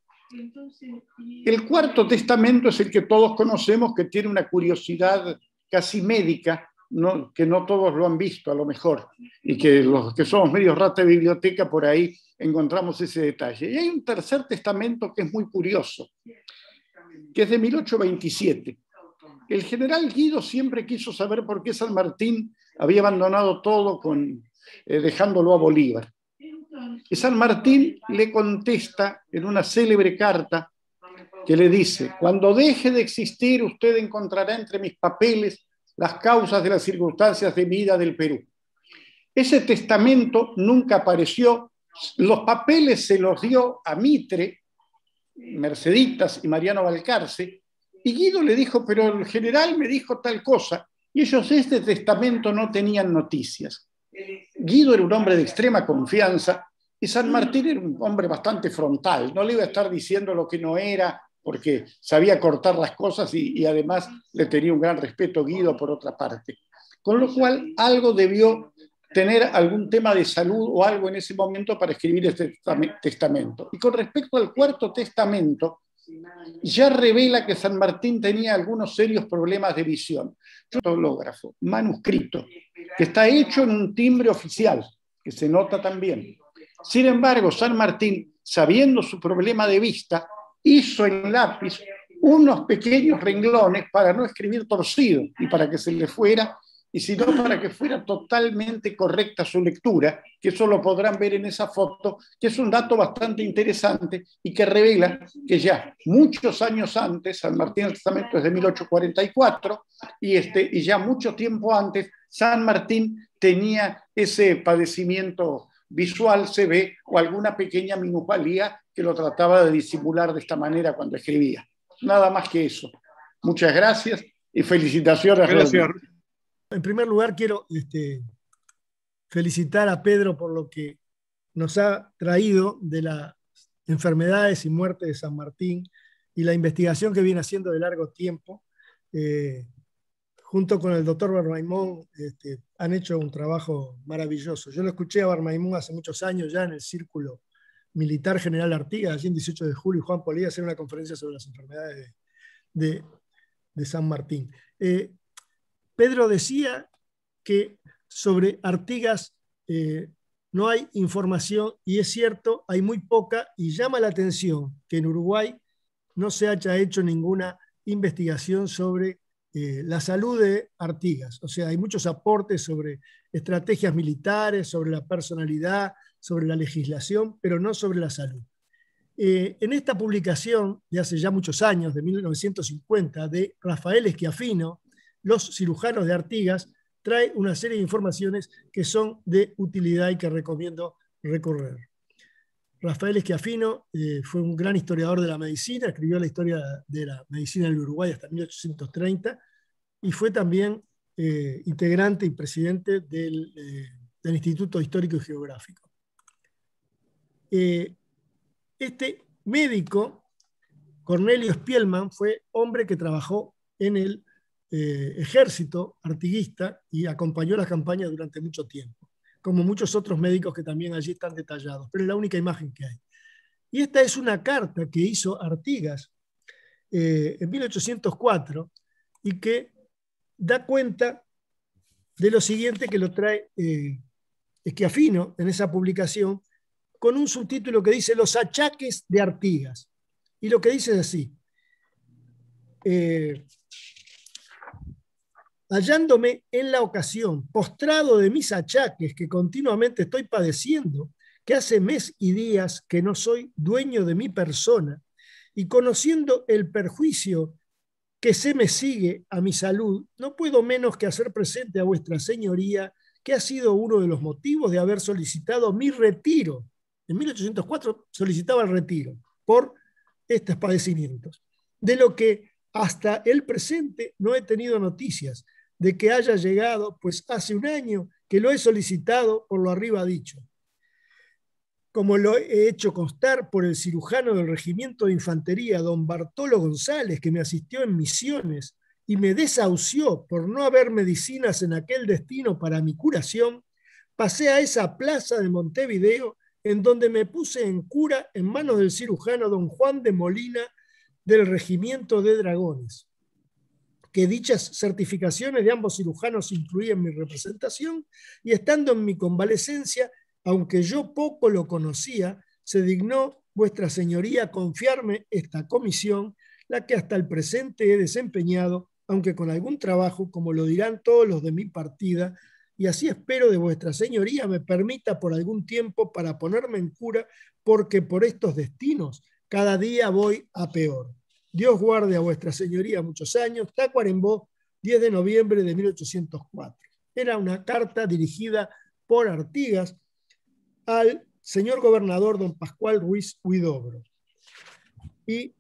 El cuarto testamento es el que todos conocemos, que tiene una curiosidad casi médica, no, que no todos lo han visto a lo mejor, y que los que somos medio rata de biblioteca por ahí encontramos ese detalle. Y hay un tercer testamento que es muy curioso, que es de mil ochocientos veintisiete. El general Guido siempre quiso saber por qué San Martín había abandonado todo con, eh, dejándolo a Bolívar. Y San Martín le contesta en una célebre carta que le dice: cuando deje de existir, usted encontrará entre mis papeles las causas de las circunstancias de vida del Perú. Ese testamento nunca apareció. Los papeles se los dio a Mitre, Merceditas y Mariano Balcarce, y Guido le dijo, pero el general me dijo tal cosa, y ellos de este testamento no tenían noticias. Guido era un hombre de extrema confianza, y San Martín era un hombre bastante frontal, no le iba a estar diciendo lo que no era, porque sabía cortar las cosas y, y además le tenía un gran respeto Guido por otra parte. Con lo cual, algo debió tener algún tema de salud o algo en ese momento para escribir este testamento. Y con respecto al cuarto testamento, ya revela que San Martín tenía algunos serios problemas de visión. Un autógrafo, manuscrito, que está hecho en un timbre oficial, que se nota también. Sin embargo, San Martín, sabiendo su problema de vista, hizo en lápiz unos pequeños renglones para no escribir torcido y para que se le fuera, y sino para que fuera totalmente correcta su lectura, que eso lo podrán ver en esa foto, que es un dato bastante interesante y que revela que ya muchos años antes, San Martín el testamento es de mil ochocientos cuarenta y cuatro, y, este, y ya mucho tiempo antes, San Martín tenía ese padecimiento visual, se ve, o alguna pequeña minusvalía que lo trataba de disimular de esta manera cuando escribía. Nada más que eso. Muchas gracias y felicitaciones. Gracias. En primer lugar, quiero este, felicitar a Pedro por lo que nos ha traído de las enfermedades y muerte de San Martín y la investigación que viene haciendo de largo tiempo. Eh, junto con el doctor Barmaimón, este, han hecho un trabajo maravilloso. Yo lo escuché a Barmaimón hace muchos años ya en el Círculo Militar General Artigas, allí en dieciocho de julio, y Juan Polía hacer una conferencia sobre las enfermedades de, de, de San Martín. Eh, Pedro decía que sobre Artigas eh, no hay información, y es cierto, hay muy poca, y llama la atención que en Uruguay no se haya hecho ninguna investigación sobre eh, la salud de Artigas. O sea, hay muchos aportes sobre estrategias militares, sobre la personalidad, sobre la legislación, pero no sobre la salud. Eh, en esta publicación de hace ya muchos años, de mil novecientos cincuenta, de Rafael Schiaffino, Los cirujanos de Artigas, trae una serie de informaciones que son de utilidad y que recomiendo recorrer. Rafael Schiaffino eh, fue un gran historiador de la medicina, escribió la historia de la medicina en el Uruguay hasta mil ochocientos treinta y fue también eh, integrante y presidente del, eh, del Instituto Histórico y Geográfico. Eh, este médico, Cornelio Spielmann, fue hombre que trabajó en el eh, ejército artiguista y acompañó las campañas durante mucho tiempo, como muchos otros médicos que también allí están detallados, pero es la única imagen que hay. Y esta es una carta que hizo Artigas eh, en mil ochocientos cuatro y que da cuenta de lo siguiente, que lo trae eh, Schiaffino en esa publicación, con un subtítulo que dice Los achaques de Artigas. Y lo que dice es así: eh, hallándome en la ocasión, postrado de mis achaques que continuamente estoy padeciendo, que hace mes y días que no soy dueño de mi persona, y conociendo el perjuicio que se me sigue a mi salud, no puedo menos que hacer presente a vuestra señoría que ha sido uno de los motivos de haber solicitado mi retiro. En mil ochocientos cuatro solicitaba el retiro por estos padecimientos, de lo que hasta el presente no he tenido noticias de que haya llegado, pues hace un año que lo he solicitado por lo arriba dicho. Como lo he hecho constar por el cirujano del Regimiento de Infantería, don Bartolo González, que me asistió en misiones y me desahució por no haber medicinas en aquel destino para mi curación, pasé a esa plaza de Montevideo, en donde me puse en cura en manos del cirujano don Juan de Molina del Regimiento de Dragones, que dichas certificaciones de ambos cirujanos incluían mi representación, y estando en mi convalecencia, aunque yo poco lo conocía, se dignó vuestra señoría confiarme esta comisión, la que hasta el presente he desempeñado, aunque con algún trabajo, como lo dirán todos los de mi partida, y así espero de vuestra señoría me permita por algún tiempo para ponerme en cura, porque por estos destinos cada día voy a peor. Dios guarde a vuestra señoría muchos años. Tacuarembó, diez de noviembre de mil ochocientos cuatro. Era una carta dirigida por Artigas al señor gobernador don Pascual Ruiz Huidobro. Y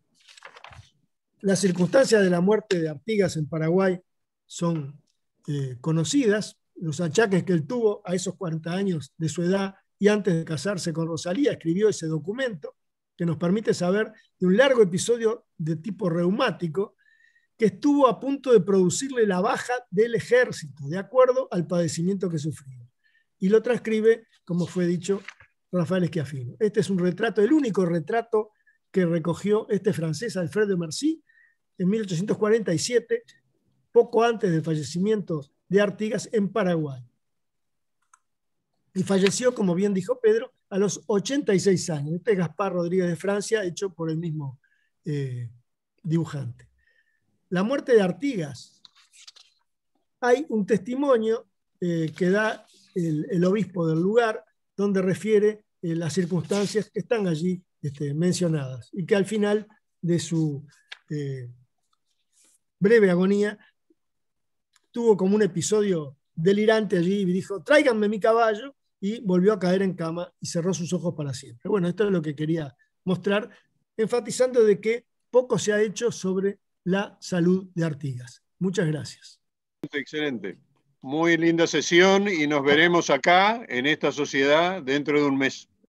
las circunstancias de la muerte de Artigas en Paraguay son eh, conocidas. Los achaques que él tuvo a esos cuarenta años de su edad y antes de casarse con Rosalía, escribió ese documento que nos permite saber de un largo episodio de tipo reumático que estuvo a punto de producirle la baja del ejército, de acuerdo al padecimiento que sufría. Y lo transcribe, como fue dicho, Rafael Schiaffino. Este es un retrato, el único retrato que recogió este francés, Alfredo Mercy, en mil ochocientos cuarenta y siete, poco antes del fallecimiento de Artigas en Paraguay. Y falleció, como bien dijo Pedro, a los ochenta y seis años. Este es Gaspar Rodríguez de Francia, hecho por el mismo eh, dibujante. La muerte de Artigas. Hay un testimonio eh, que da el, el obispo del lugar, donde refiere eh, las circunstancias que están allí este, mencionadas, y que al final de su eh, breve agonía tuvo como un episodio delirante allí y dijo, tráiganme mi caballo, y volvió a caer en cama y cerró sus ojos para siempre. Bueno, esto es lo que quería mostrar, enfatizando de que poco se ha hecho sobre la salud de Artigas. Muchas gracias. Excelente. Muy linda sesión y nos veremos acá en esta sociedad dentro de un mes.